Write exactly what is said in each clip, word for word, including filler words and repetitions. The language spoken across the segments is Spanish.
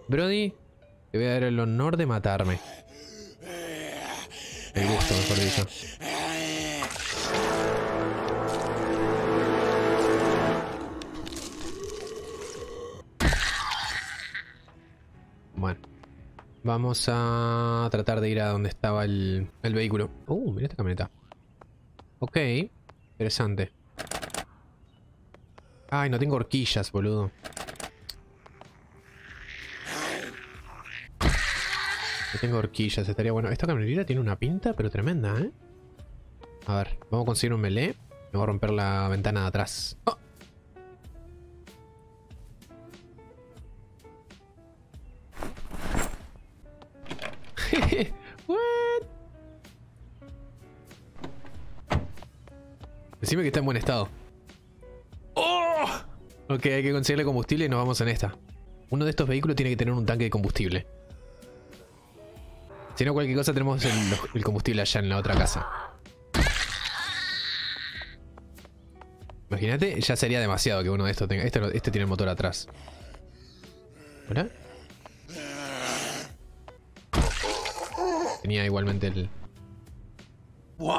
Brody, te voy a dar el honor de matarme. El gusto, mejor dicho. Bueno. Vamos a tratar de ir a donde estaba el, el vehículo. Uh, mira esta camioneta. Ok. Interesante. Ay, no tengo horquillas, boludo. No tengo horquillas, estaría bueno. Esta camioneta tiene una pinta, pero tremenda, ¿eh? A ver, vamos a conseguir un melee. Me voy a romper la ventana de atrás. ¡Oh! What? Decime que está en buen estado. ¡Oh! Ok, hay que conseguirle combustible y nos vamos en esta. Uno de estos vehículos tiene que tener un tanque de combustible. Si no, cualquier cosa tenemos el, el combustible allá en la otra casa. Imagínate, ya sería demasiado que uno de estos tenga... Este, este tiene el motor atrás. ¿Hola? Tenía igualmente el... ¿What?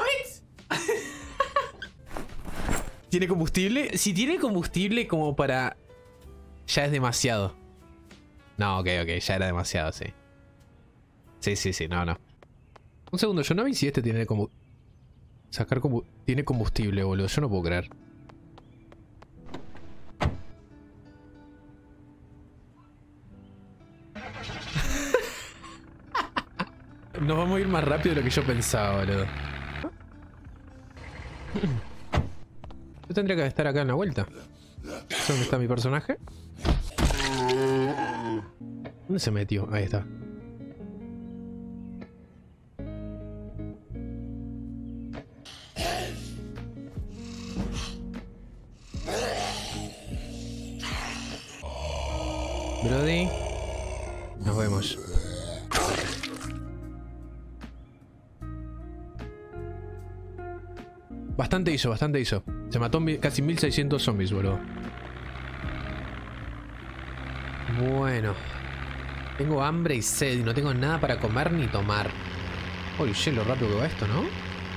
¿Tiene combustible? Si tiene combustible como para... Ya es demasiado. No, ok, ok, ya era demasiado, sí. Sí, sí, sí, no, no. Un segundo, yo no vi si este tiene como... Sacar como... Tiene combustible, boludo, yo no puedo creer. Nos vamos a ir más rápido de lo que yo pensaba, boludo. Yo tendría que estar acá en la vuelta. ¿Dónde está mi personaje? ¿Dónde se metió? Ahí está. Brody. Nos vemos. Bastante hizo, bastante hizo. Se mató casi mil seiscientos zombies, boludo. Bueno. Tengo hambre y sed y no tengo nada para comer ni tomar. Oye, che, lo rápido que va esto, ¿no?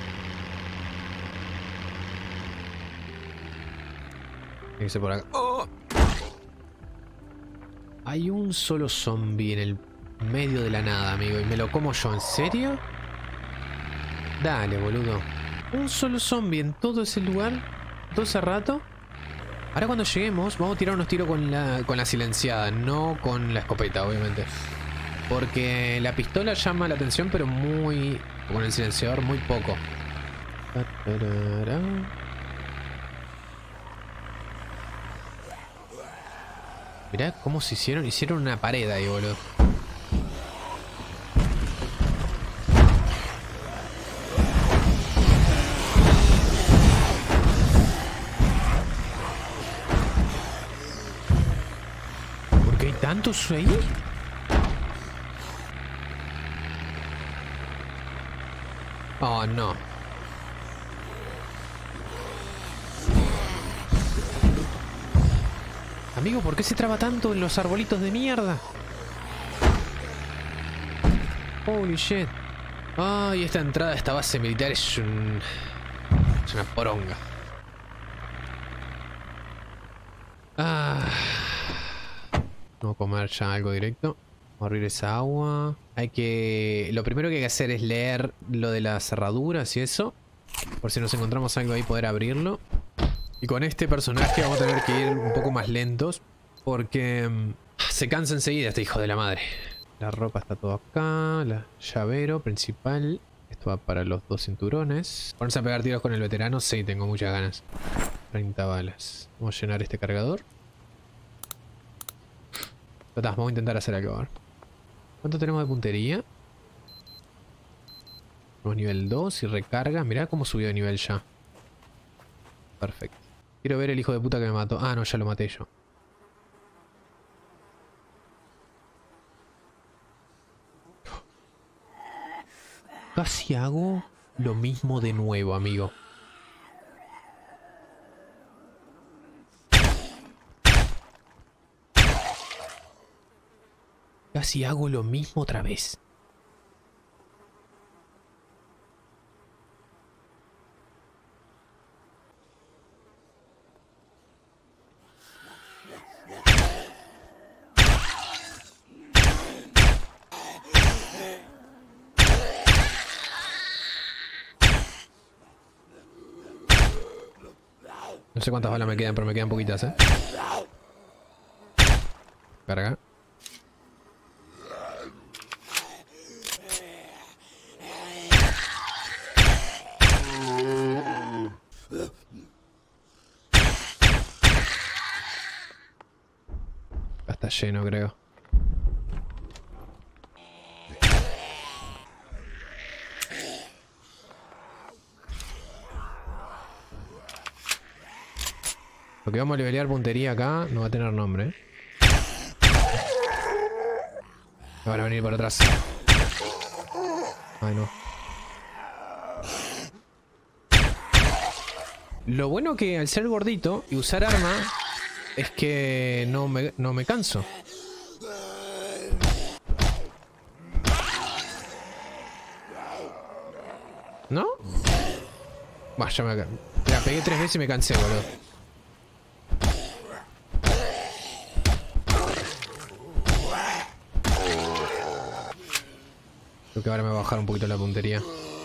Dice por acá. ¡Oh! Hay un solo zombie en el medio de la nada, amigo. ¿Y me lo como yo? ¿En serio? Dale, boludo. Un solo zombie en todo ese lugar. Todo ese rato. Ahora cuando lleguemos vamos a tirar unos tiros con la, con la silenciada. No con la escopeta, obviamente. Porque la pistola llama la atención, pero muy... Con el silenciador muy poco. Mirá cómo se hicieron. Hicieron una pared ahí, boludo. ¿Por qué hay tantos ahí? Oh, no. Amigo, ¿por qué se traba tanto en los arbolitos de mierda? Holy shit. Ay, esta entrada, esta base militar es un... Es una poronga. Ah. Vamos a comer ya algo directo. Vamos a abrir esa agua. Hay que... Lo primero que hay que hacer es leer lo de las cerraduras y eso. Por si nos encontramos algo ahí, poder abrirlo. Y con este personaje vamos a tener que ir un poco más lentos. Porque um, se cansa enseguida este hijo de la madre. La ropa está todo acá. La llavero principal. Esto va para los dos cinturones. Ponerse a pegar tiros con el veterano. Sí, tengo muchas ganas. treinta balas. Vamos a llenar este cargador. Vamos a intentar hacer algo. A ver. ¿Cuánto tenemos de puntería? Tenemos nivel dos y recarga. Mirá cómo subió de nivel ya. Perfecto. Quiero ver el hijo de puta que me mató. Ah, no, ya lo maté yo. Casi hago lo mismo de nuevo, amigo. Casi hago lo mismo otra vez. No sé cuántas balas me quedan, pero me quedan poquitas, ¿eh? Carga. Ya está lleno, creo. Lo que vamos a levelear puntería acá no va a tener nombre. Me van a venir por atrás. Ay, no. Lo bueno que al ser gordito y usar arma es que no me, no me canso. ¿No? Bah, ya me la pegué tres veces y me cansé, boludo. Creo que ahora me va a bajar un poquito la puntería.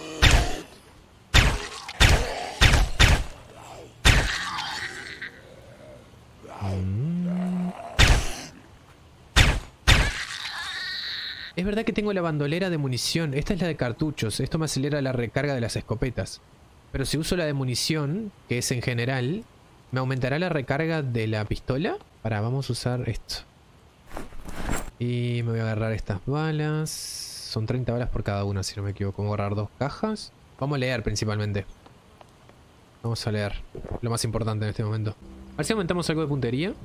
Mm. Es verdad que tengo la bandolera de munición. Esta es la de cartuchos. Esto me acelera la recarga de las escopetas. Pero si uso la de munición, que es en general, ¿me aumentará la recarga de la pistola? Para, vamos a usar esto. Y me voy a agarrar estas balas. Son treinta balas por cada una, si no me equivoco. Vamos a agarrar dos cajas. Vamos a leer principalmente. Vamos a leer. Lo más importante en este momento. A ver si aumentamos algo de puntería.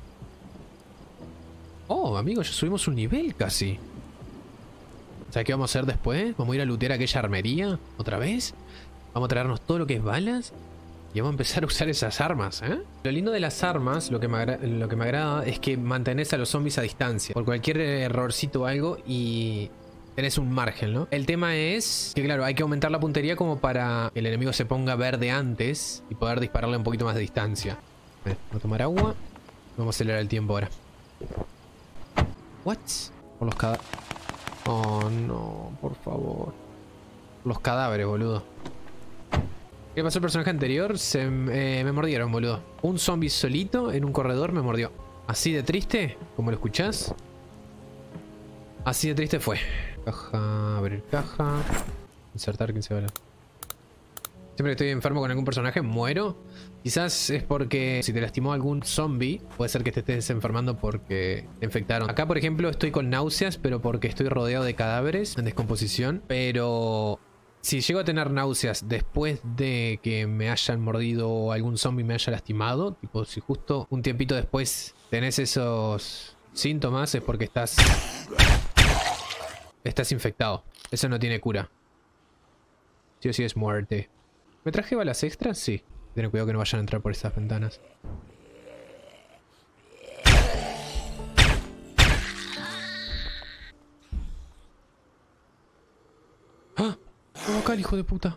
Oh, amigos, ya subimos un nivel casi. ¿Sabes qué vamos a hacer después? Vamos a ir a lootear aquella armería otra vez. Vamos a traernos todo lo que es balas. Y vamos a empezar a usar esas armas, ¿eh? Lo lindo de las armas, lo que me, lo que me agrada, es que mantenés a los zombies a distancia. Por cualquier errorcito o algo y tenés un margen, ¿no? El tema es que, claro, hay que aumentar la puntería como para que el enemigo se ponga verde antes y poder dispararle un poquito más de distancia. Vamos a tomar agua. Vamos a acelerar el tiempo ahora. ¿What? Por los cadáveres. Oh, no, por favor. Los cadáveres, boludo. ¿Qué pasó el personaje anterior? Se, eh, me mordieron, boludo. Un zombie solito en un corredor me mordió. Así de triste, como lo escuchás. Así de triste fue. Caja, abrir caja. Insertar quince balas. Siempre que estoy enfermo con algún personaje, muero. Quizás es porque si te lastimó algún zombie, puede ser que te estés enfermando porque te infectaron. Acá, por ejemplo, estoy con náuseas, pero porque estoy rodeado de cadáveres en descomposición. Pero si llego a tener náuseas después de que me hayan mordido o algún zombie me haya lastimado, tipo si justo un tiempito después tenés esos síntomas, es porque estás... Estás infectado. Eso no tiene cura. Sí o sí es muerte. ¿Me traje balas extras? Sí. Ten cuidado que no vayan a entrar por estas ventanas. ¡Ah! ¡Oh, acá el hijo de puta!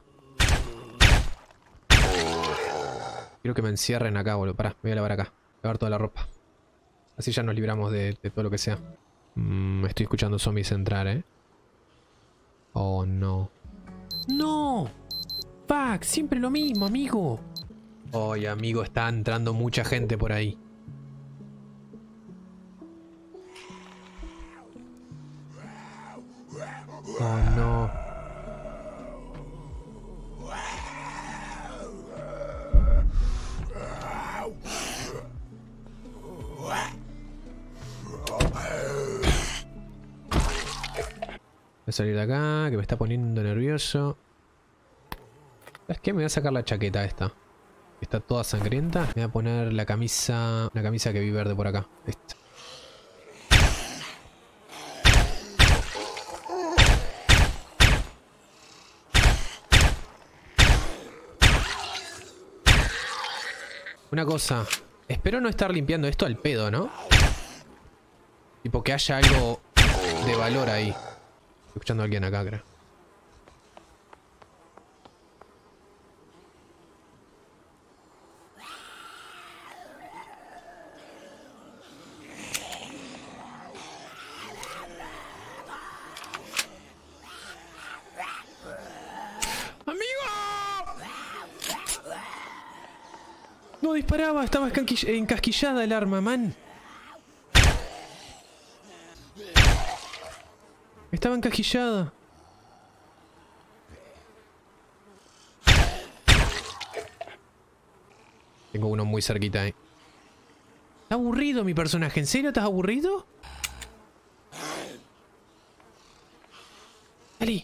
Quiero que me encierren acá, boludo. Pará, me voy a lavar acá. Lavar toda la ropa. Así ya nos libramos de, de todo lo que sea. Mm, estoy escuchando zombies entrar, ¿eh? Oh, no. ¡No! ¡Fuck! Siempre lo mismo, amigo. Oye, amigo, está entrando mucha gente por ahí. Oh, no. Voy a salir de acá, que me está poniendo nervioso. ¿Sabes qué? Me voy a sacar la chaqueta esta. Está toda sangrienta. Me voy a poner la camisa... La camisa que vi verde por acá. Esta. Una cosa. Espero no estar limpiando esto al pedo, ¿no? Tipo que haya algo de valor ahí. Estoy escuchando a alguien acá, creo. No disparaba, estaba encasquillada el arma, man. Estaba encasquillada. Tengo uno muy cerquita ahí. Está aburrido mi personaje. ¿En serio estás aburrido? Ali.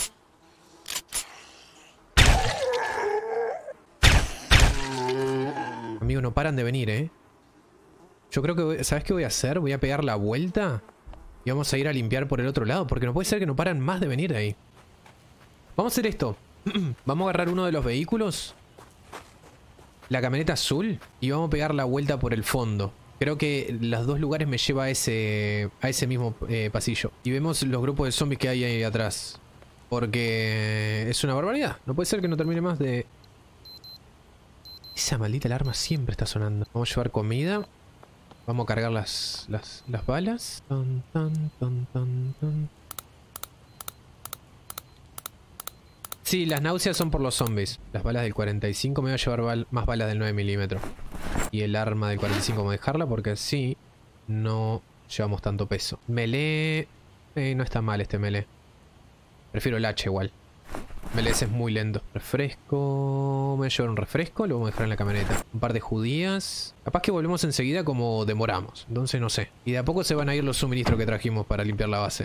Amigo, no paran de venir, ¿eh? Yo creo que... Voy, ¿sabes qué voy a hacer? Voy a pegar la vuelta y vamos a ir a limpiar por el otro lado, porque no puede ser que no paran más de venir de ahí. Vamos a hacer esto. Vamos a agarrar uno de los vehículos, la camioneta azul, y vamos a pegar la vuelta por el fondo. Creo que los dos lugares me lleva a ese, a ese mismo eh, pasillo. Y vemos los grupos de zombies que hay ahí atrás. Porque es una barbaridad. No puede ser que no termine más de... Esa maldita alarma siempre está sonando. Vamos a llevar comida. Vamos a cargar las, las, las balas. Tan, tan, tan, tan, tan. Sí, las náuseas son por los zombies. Las balas del cuarenta y cinco me voy a llevar bal más balas del nueve milímetros. Y el arma del cuarenta y cinco vamos a dejarla porque así no llevamos tanto peso. Melee... Eh, no está mal este melee. Prefiero el H igual. Melee es muy lento. Refresco... Me voy a llevar un refresco, lo vamos a dejar en la camioneta. Un par de judías. Capaz que volvemos enseguida como demoramos. Entonces no sé. Y de a poco se van a ir los suministros que trajimos para limpiar la base.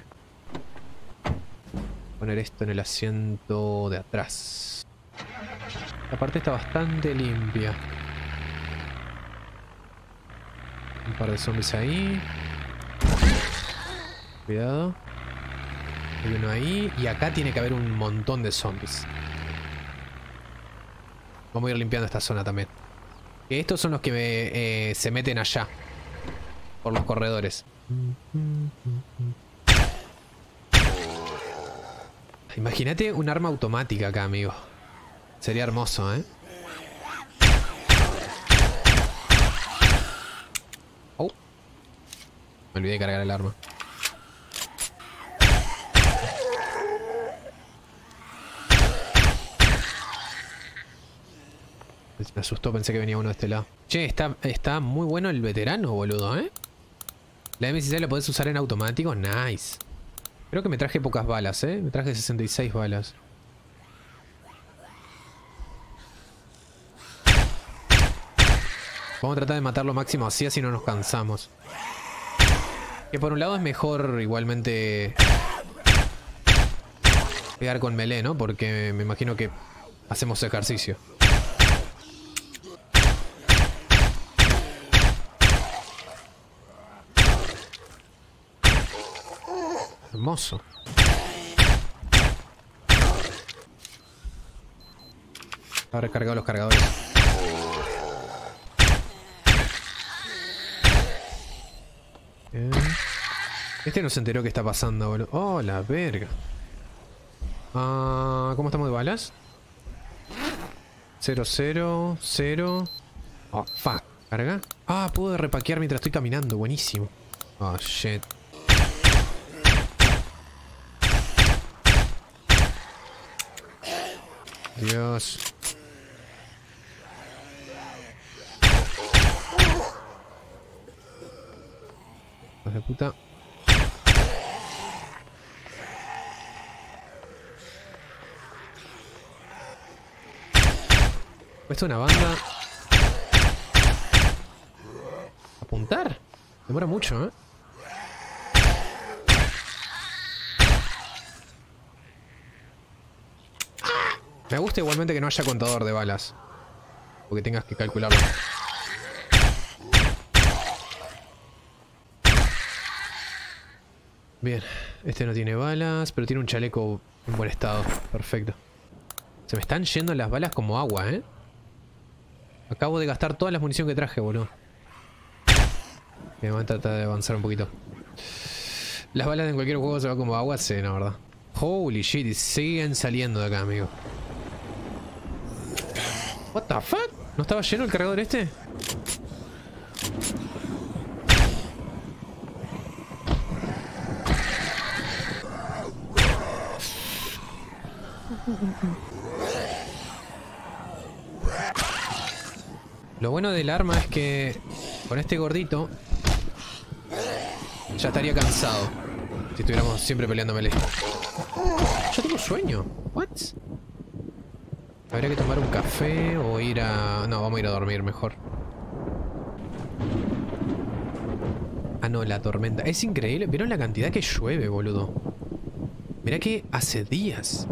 Poner esto en el asiento de atrás. La parte está bastante limpia. Un par de zombies ahí. Cuidado. Hay uno ahí. Y acá tiene que haber un montón de zombies. Vamos a ir limpiando esta zona también. Que estos son los que me, eh, se meten allá. Por los corredores. Imagínate un arma automática acá, amigo. Sería hermoso, ¿eh? Oh. Me olvidé de cargar el arma. Me asustó, pensé que venía uno de este lado. Che, está, está muy bueno el veterano, boludo, ¿eh? La M dieciséis la podés usar en automático. Nice. Creo que me traje pocas balas, ¿eh? Me traje sesenta y seis balas. Vamos a tratar de matar lo máximo así, así no nos cansamos. Que por un lado es mejor igualmente pegar con melee, ¿no? Porque me imagino que hacemos ejercicio. Hermoso. Ahora he recargado los cargadores. Bien. Este no se enteró qué está pasando, boludo. Oh, la verga. Ah, ¿cómo estamos de balas? Cero, cero, cero. Oh, fuck. ¿Carga? Ah, puedo repaquear mientras estoy caminando. Buenísimo. Oh, shit. Dios. Hijos de puta. Cuesta una banda. Apuntar. Demora mucho, ¿eh? Me gusta igualmente que no haya contador de balas. Porque tengas que calcularlo. Bien, este no tiene balas, pero tiene un chaleco en buen estado. Perfecto. Se me están yendo las balas como agua, ¿eh? Acabo de gastar todas las munición que traje, boludo. Me voy a tratar de avanzar un poquito. Las balas en cualquier juego se van como agua, sí, la verdad. Holy shit, y siguen saliendo de acá, amigo. What the fuck? ¿No estaba lleno el cargador este? Lo bueno del arma es que con este gordito ya estaría cansado si estuviéramos siempre peleando melee. Yo tengo sueño. What? Habría que tomar un café o ir a... No, vamos a ir a dormir mejor. Ah, no, la tormenta. Es increíble. ¿Vieron la cantidad que llueve, boludo? Mirá que hace días.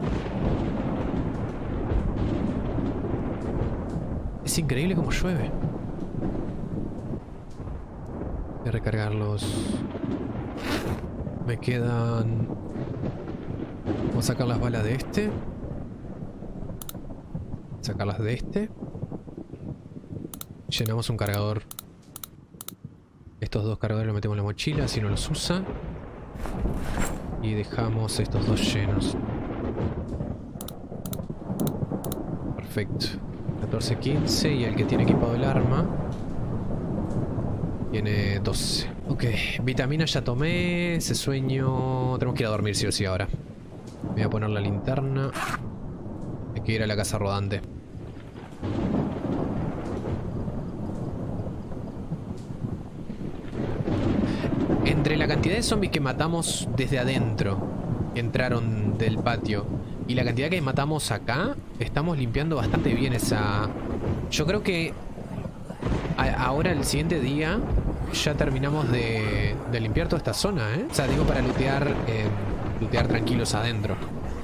Es increíble cómo llueve. Voy a recargarlos. Me quedan... Vamos a sacar las balas de este. Sacarlas de este. Llenamos un cargador. Estos dos cargadores los metemos en la mochila, si no los usa. Y dejamos estos dos llenos. Perfecto. catorce, quince y el que tiene equipado el arma tiene doce. Ok, vitaminas ya tomé. Ese sueño... Tenemos que ir a dormir sí o sí ahora. Voy a poner la linterna. Hay que ir a la casa rodante. Entre la cantidad de zombies que matamos desde adentro, que entraron del patio, y la cantidad que matamos acá, estamos limpiando bastante bien esa... Yo creo que a ahora el siguiente día ya terminamos de, de limpiar toda esta zona, ¿eh? O sea, digo para lootear, eh, lootear tranquilos adentro.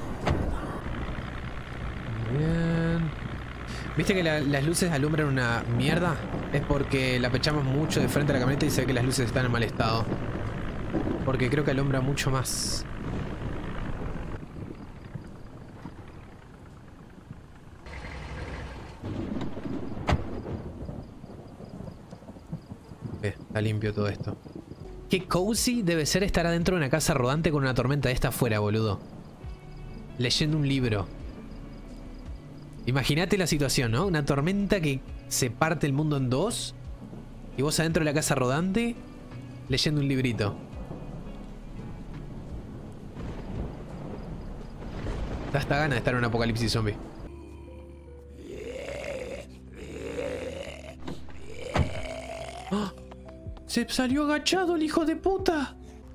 Bien. ¿Viste que la, las luces alumbran una mierda? Es porque la pechamos mucho de frente a la camioneta y se ve que las luces están en mal estado. Porque creo que alumbra mucho más. Eh, está limpio todo esto. Qué cozy debe ser estar adentro de una casa rodante con una tormenta de esta afuera, boludo. Leyendo un libro. Imagínate la situación, ¿no? Una tormenta que se parte el mundo en dos. Y vos adentro de la casa rodante leyendo un librito. Da hasta gana de estar en un apocalipsis zombie. ¡Oh! ¡Se salió agachado el hijo de puta!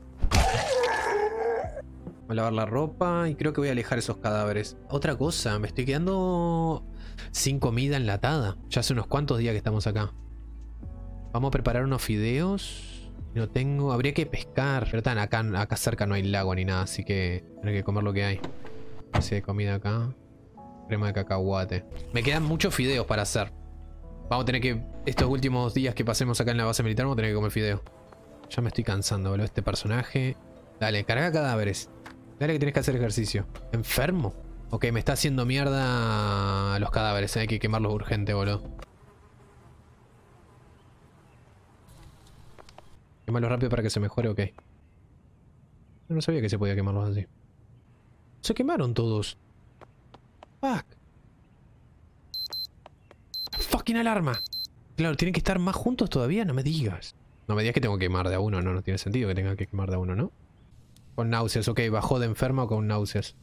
Voy a lavar la ropa y creo que voy a alejar esos cadáveres. Otra cosa, me estoy quedando sin comida enlatada. Ya hace unos cuantos días que estamos acá. Vamos a preparar unos fideos. No tengo... Habría que pescar. Pero tan, acá, acá cerca no hay lago ni nada, así que tendré que comer lo que hay. Así de comida acá. Crema de cacahuate. Me quedan muchos fideos para hacer. Vamos a tener que... Estos últimos días que pasemos acá en la base militar vamos a tener que comer fideo. Ya me estoy cansando, boludo. Este personaje... Dale, carga cadáveres. Dale que tienes que hacer ejercicio. ¿Enfermo? Ok, me está haciendo mierda los cadáveres. Hay que quemarlos urgente, boludo. Quemarlos rápido para que se mejore, ok. No sabía que se podía quemarlos así. Se quemaron todos. Fuck. Fucking alarma. Claro, tienen que estar más juntos todavía, no me digas. No me digas que tengo que quemar de a uno, no, no tiene sentido que tenga que quemar de a uno, ¿no? Con náuseas, ok, bajó de enferma o con náuseas.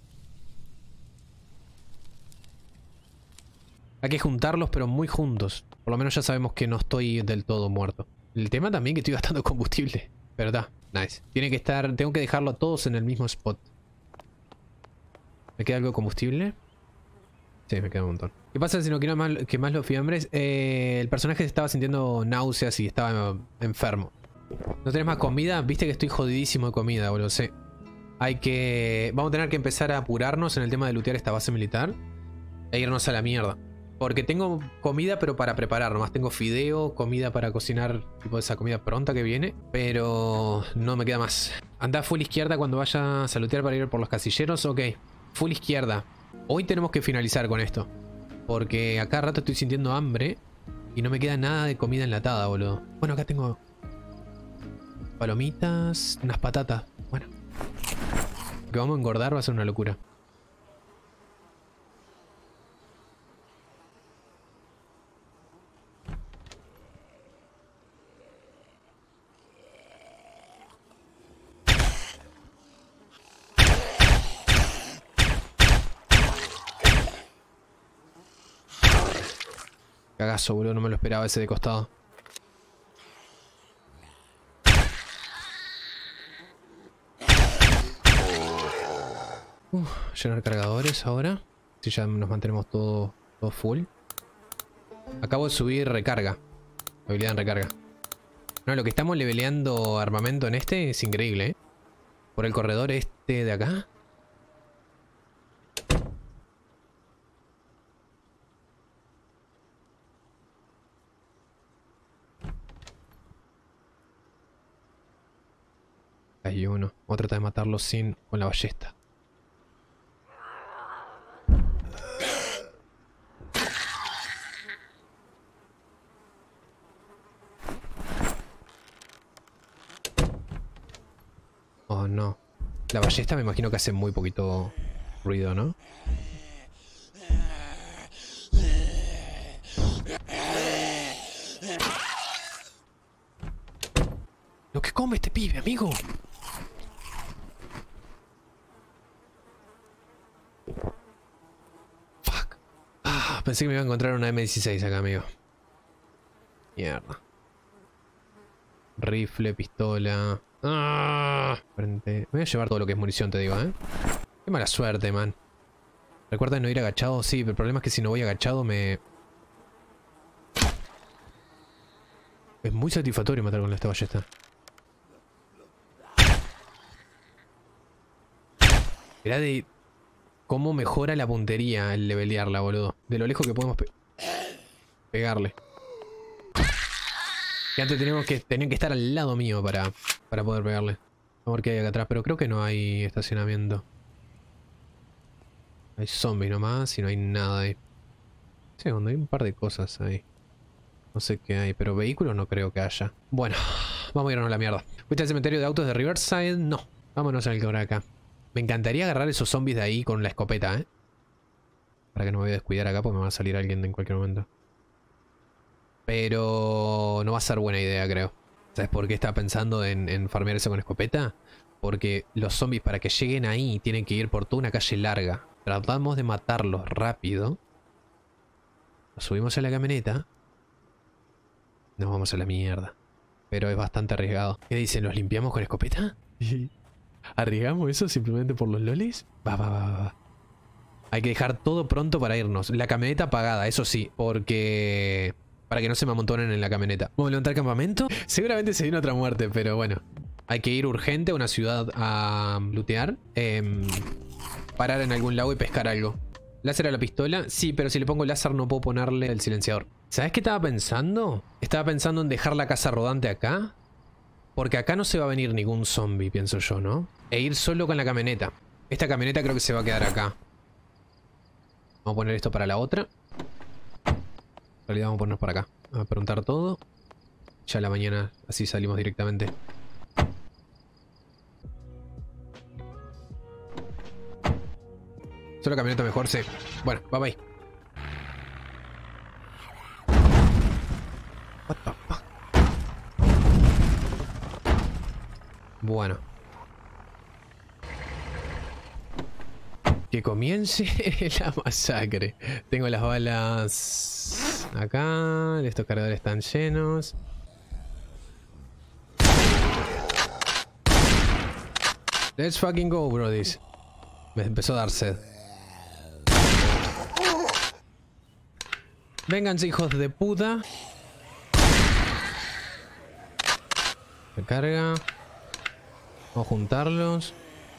Hay que juntarlos, pero muy juntos. Por lo menos ya sabemos que no estoy del todo muerto. El tema también que estoy gastando combustible. Pero está, nice. Tiene que estar, tengo que dejarlo todos en el mismo spot. ¿Me queda algo de combustible? Sí, me queda un montón. ¿Qué pasa si no quiero más, que más los fiambres? Eh, el personaje se estaba sintiendo náuseas y estaba enfermo. ¿No tenés más comida? Viste que estoy jodidísimo de comida, boludo. Sí. Hay que... Vamos a tener que empezar a apurarnos en el tema de lootear esta base militar. E irnos a la mierda. Porque tengo comida pero para preparar. Nomás tengo fideo, comida para cocinar. Tipo de esa comida pronta que viene. Pero no me queda más. Anda full izquierda cuando vayas a lootear para ir por los casilleros. Ok. Full izquierda. Hoy tenemos que finalizar con esto. Porque a cada rato estoy sintiendo hambre. Y no me queda nada de comida enlatada, boludo. Bueno, acá tengo... palomitas, unas patatas. Que vamos a engordar, va a ser una locura. Cagazo, boludo, no me lo esperaba ese de costado. Uf, llenar cargadores ahora. Si ya nos mantenemos todo, todo full. Acabo de subir recarga. Habilidad en recarga. No, lo que estamos leveleando armamento en este es increíble, ¿eh? Por el corredor este de acá. Hay uno. Vamos a tratar de matarlo sin con la ballesta. Oh no. La ballesta me imagino que hace muy poquito ruido, ¿no? Lo que come este pibe, amigo. Fuck. Ah, pensé que me iba a encontrar una eme dieciséis acá, amigo. Mierda. Rifle, pistola. Ah, frente. Me voy a llevar todo lo que es munición, te digo, ¿eh? Qué mala suerte, man. Recuerda no ir agachado, sí, pero el problema es que si no voy agachado me... Es muy satisfactorio matar con esta ballesta. Mirá de cómo mejora la puntería el levelearla, boludo. De lo lejos que podemos pe pegarle. Que antes teníamos que, tenían que estar al lado mío para, para poder pegarle. Vamos a ver qué hay acá atrás, pero creo que no hay estacionamiento. Hay zombies nomás y no hay nada ahí. Sí, donde hay un par de cosas ahí. No sé qué hay, pero vehículos no creo que haya. Bueno, vamos a irnos a la mierda. ¿Fuiste al cementerio de autos de Riverside? No. Vámonos al que habrá acá. Me encantaría agarrar esos zombies de ahí con la escopeta, ¿eh? Para que no me voy a descuidar acá porque me va a salir alguien en cualquier momento. Pero no va a ser buena idea, creo. ¿Sabes por qué estaba pensando en, en farmear eso con escopeta? Porque los zombies para que lleguen ahí tienen que ir por toda una calle larga. Tratamos de matarlos rápido. Nos subimos a la camioneta. Nos vamos a la mierda. Pero es bastante arriesgado. ¿Qué dicen? ¿Los limpiamos con escopeta? ¿Arriesgamos eso simplemente por los lolis? Va, va, va, va. Hay que dejar todo pronto para irnos. La camioneta apagada, eso sí. Porque... para que no se me amontonen en la camioneta. ¿Vamos a levantar campamento? Seguramente se viene otra muerte, pero bueno. Hay que ir urgente a una ciudad a lootear. Eh, parar en algún lago y pescar algo. ¿Láser a la pistola? Sí, pero si le pongo láser no puedo ponerle el silenciador. ¿Sabes qué estaba pensando? Estaba pensando en dejar la casa rodante acá. Porque acá no se va a venir ningún zombie, pienso yo, ¿no? E ir solo con la camioneta. Esta camioneta creo que se va a quedar acá. Vamos a poner esto para la otra. En realidad vamos a ponernos por acá. Vamos a preguntar todo. Ya a la mañana así salimos directamente. Solo camioneta mejor, sí. Bueno, bye bye. What the fuck? Bueno. Que comience la masacre. Tengo las balas acá. Estos cargadores están llenos. Let's fucking go, brodis. Me empezó a dar sed. Vénganse, hijos de puta. Recarga. Vamos a juntarlos.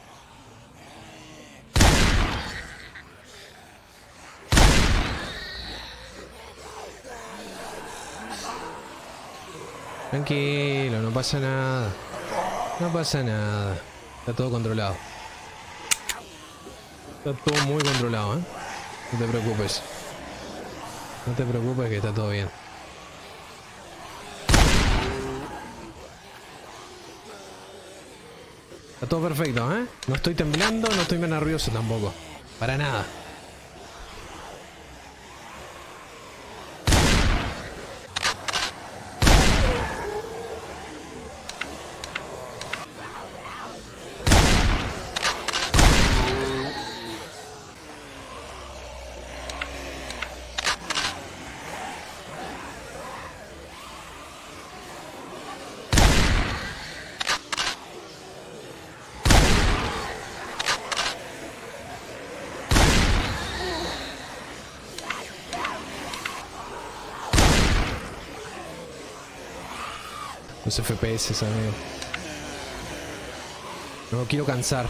Tranquilo, no pasa nada. No pasa nada. Está todo controlado. Está todo muy controlado, ¿eh? No te preocupes. No te preocupes que está todo bien. Está todo perfecto, ¿eh? No estoy temblando, no estoy nervioso tampoco. Para nada. Los F P S, amigo. No quiero cansar.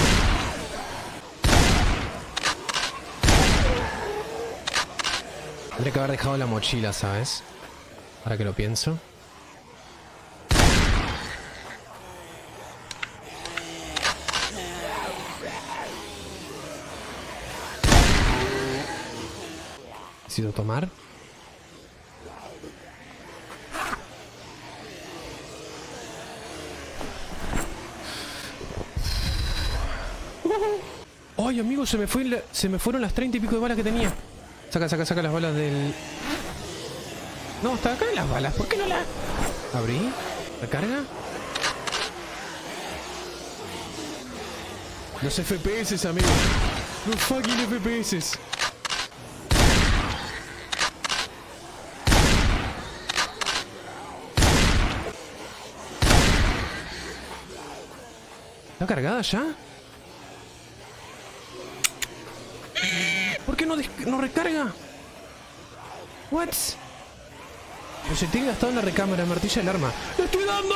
Tendría que haber dejado la mochila, ¿sabes? Ahora que lo pienso. Necesito tomar. Ay, amigo, se me fue la, se me fueron las treinta y pico de balas que tenía. Saca, saca, saca las balas del... No, está acá las balas. ¿Por qué no las...? Abrí. Recarga. Los F P S, amigo. Los fucking F P S. ¿Está cargada ya? ¿Por qué no, no recarga? What? Proyectil gastado en la recámara, martilla del arma. ¡Le estoy dando!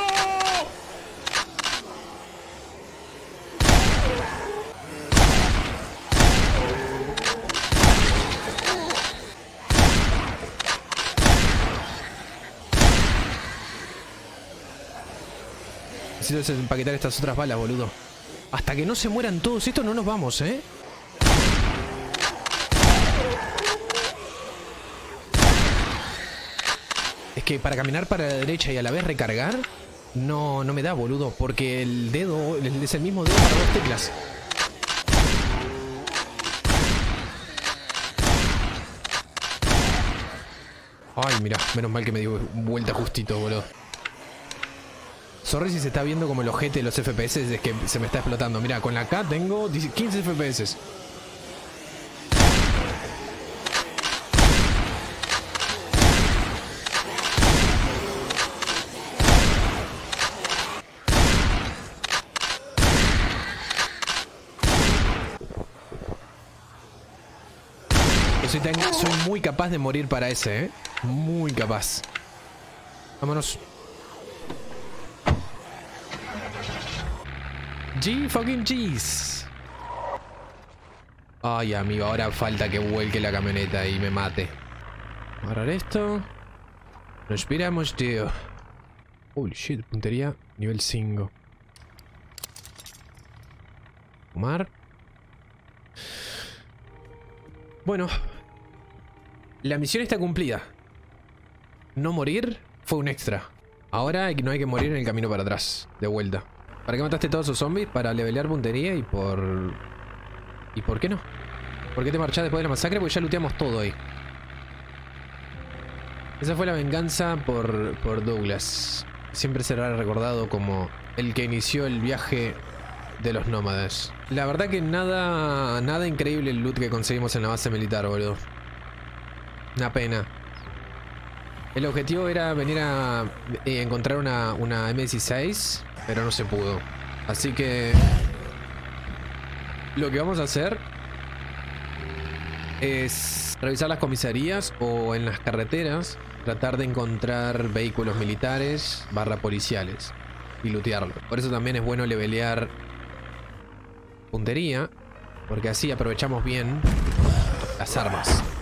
Necesito desempaquetar estas otras balas, boludo. Hasta que no se mueran todos estos no nos vamos, ¿eh? Es que para caminar para la derecha y a la vez recargar, no, no me da, boludo. Porque el dedo es el mismo dedo para dos teclas. Ay, mira, menos mal que me dio vuelta justito, boludo. Sorry si se está viendo como el ojete de los F P S, es que se me está explotando. Mira, con la K tengo quince F P S. Soy, tan, soy muy capaz de morir para ese, ¿eh? Muy capaz. Vámonos. G fucking G's. Ay, amigo, ahora falta que vuelque la camioneta y me mate. Agarrar esto. Nos esperamos, tío. Holy shit, puntería nivel cinco. Fumar. Bueno. La misión está cumplida. No morir fue un extra. Ahora no hay que morir en el camino para atrás. De vuelta. ¿Para qué mataste todos esos zombies? Para levelear puntería y por... ¿Y por qué no? ¿Por qué te marchás después de la masacre? Porque ya looteamos todo ahí. Esa fue la venganza por, por Douglas. Siempre será recordado como el que inició el viaje de los nómadas. La verdad que nada, nada increíble el loot que conseguimos en la base militar, boludo. Una pena. El objetivo era venir a eh, encontrar una, una M dieciséis, pero no se pudo. Así que lo que vamos a hacer es revisar las comisarías o en las carreteras, tratar de encontrar vehículos militares barra policiales y lootearlo. Por eso también es bueno levelear puntería, porque así aprovechamos bien las armas.